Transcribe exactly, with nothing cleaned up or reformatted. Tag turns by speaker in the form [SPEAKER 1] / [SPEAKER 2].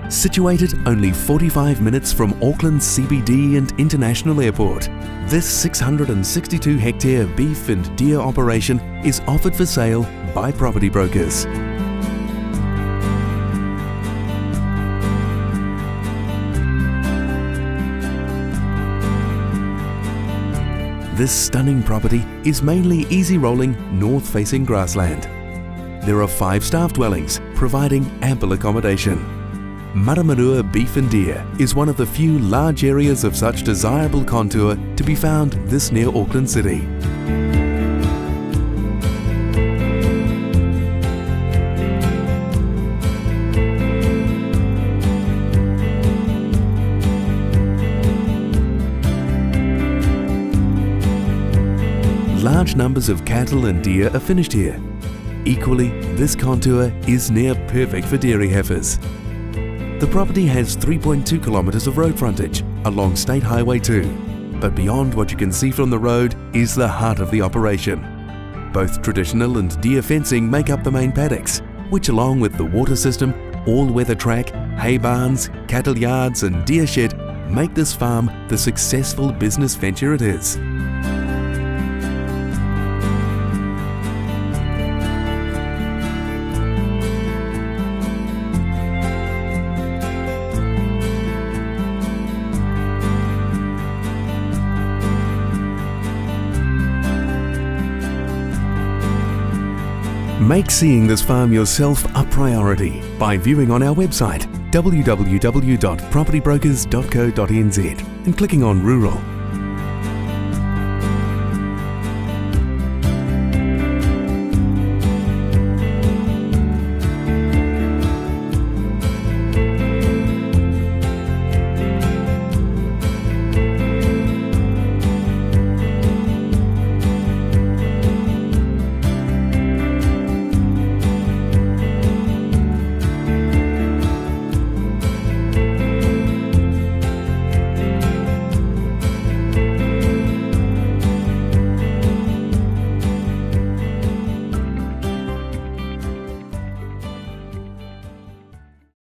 [SPEAKER 1] Situated only forty-five minutes from Auckland's C B D and International Airport, this six hundred sixty-two hectare beef and deer operation is offered for sale by property brokers. This stunning property is mainly easy-rolling, north-facing grassland. There are five staff dwellings, providing ample accommodation. Maramarua Beef and Deer is one of the few large areas of such desirable contour to be found this near Auckland City. Large numbers of cattle and deer are finished here. Equally, this contour is near perfect for dairy heifers. The property has three point two kilometres of road frontage along State Highway two, but beyond what you can see from the road is the heart of the operation. Both traditional and deer fencing make up the main paddocks, which along with the water system, all-weather track, hay barns, cattle yards and deer shed make this farm the successful business venture it is. Make seeing this farm yourself a priority by viewing on our website w w w dot property brokers dot co dot n z and clicking on Rural.